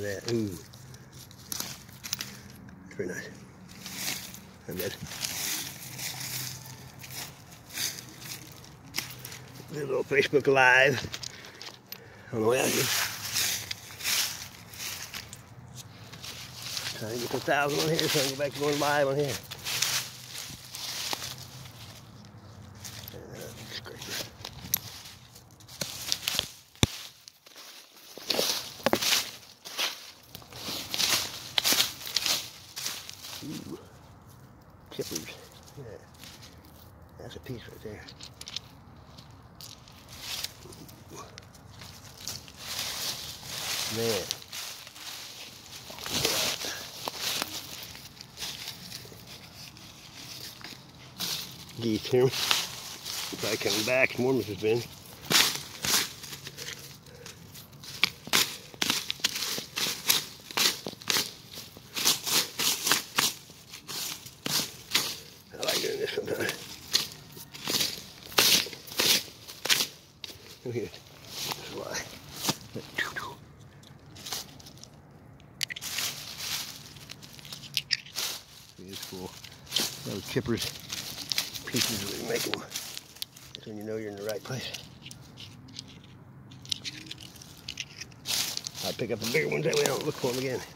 that. Ooh. Pretty nice. I'm good. Do a little Facebook Live on the way out here. Trying to get to 1,000 on here so I can go back to going live on here. Ooh, chippers. Yeah, that's a piece right there. Ooh. Man. Geese here. Probably coming back. More has been. I like doing this sometimes. Look at it. Fly. It's cool. Those chippers, pieces really make them. That's when you know you're in the right place. I pick up the bigger ones that way I don't look for them again.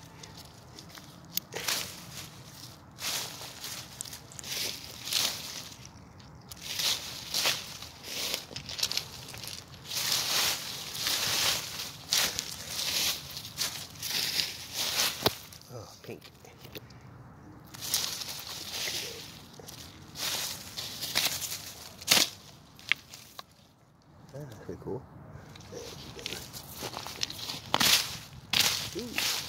Oh, pink. That's pretty cool. Ooh.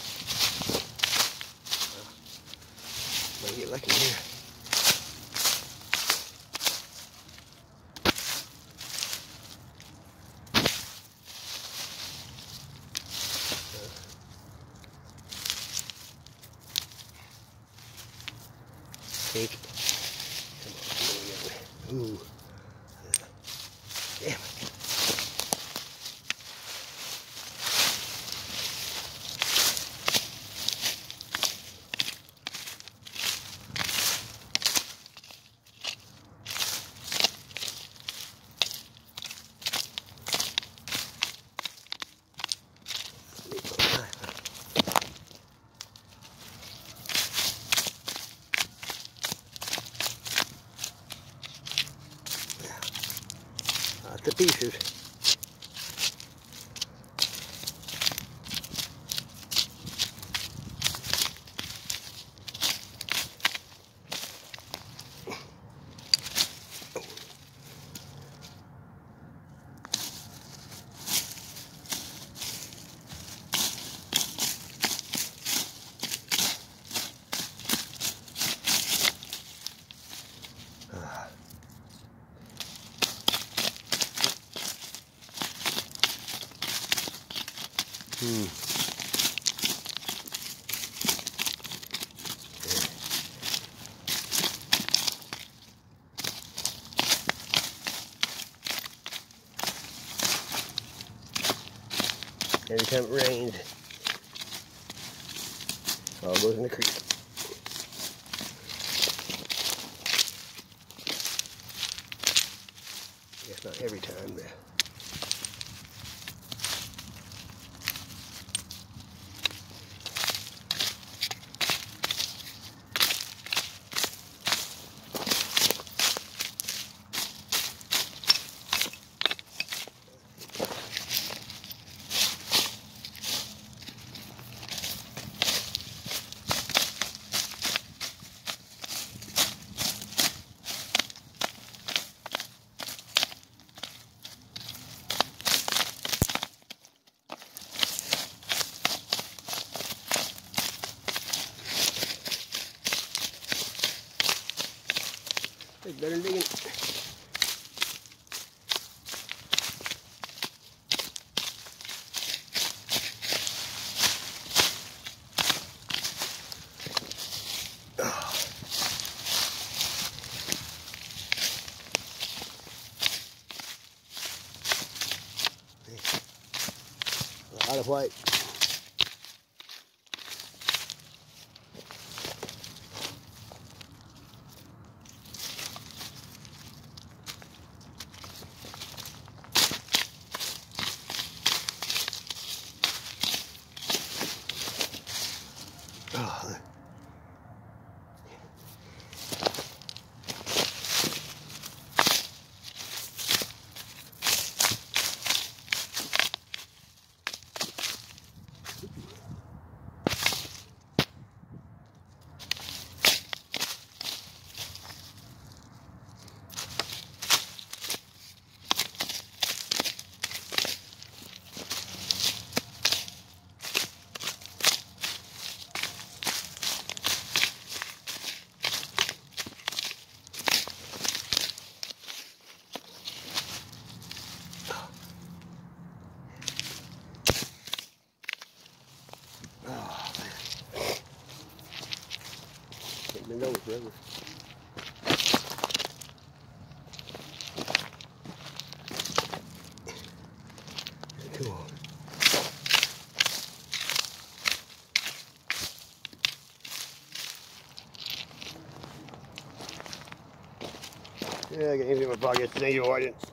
Might get lucky here. Pink. Come on. Ooh. Damn. Lots of pieces. Every time it rains, it all goes in the creek. I guess not every time, but it's better than digging. A lot of white. Oh. Oh, man. Can't bend over forever. Come on. Yeah, I got anything in my pocket. Thank you for watching.